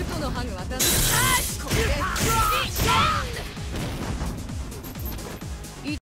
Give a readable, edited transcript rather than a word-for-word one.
ルトのハグ渡す。これで